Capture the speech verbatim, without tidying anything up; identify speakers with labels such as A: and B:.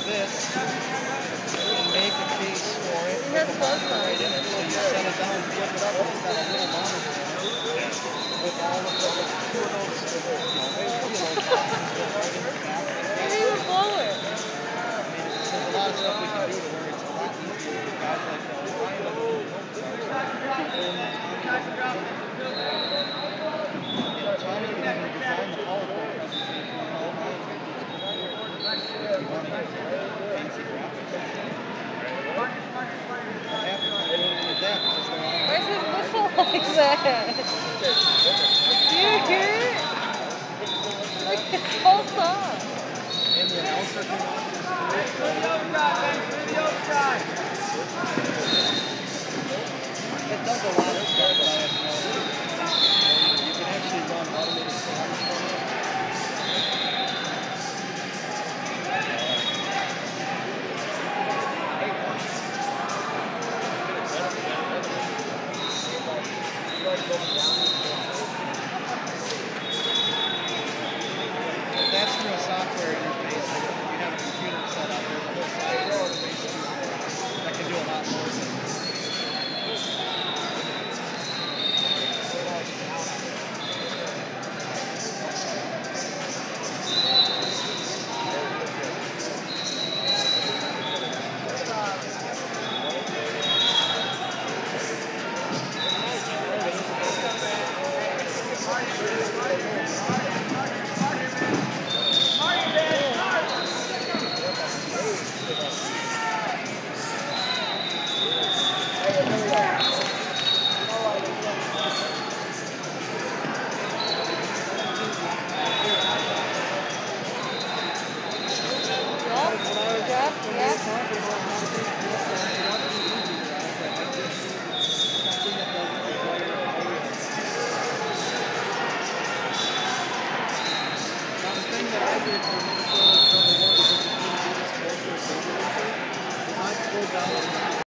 A: this and make a case for it.
B: That's close enough.
A: Right in it. So you set it down, flip it up, and it's got a little monitor in it.
C: Yeah.
A: With all of the, two of those, you know, three of those boxes go right in the back.
B: Maybe we'll blow it.
A: I mean, there's a lot of stuff we can do to where it's a lot easier for guys like that. Tommy can even design the power cords. Fancy graphics. Half the time they don't use that because they're on.
B: Why does it whistle like that? Do you hear it? Like it's so soft.
A: And the announcer can watch this.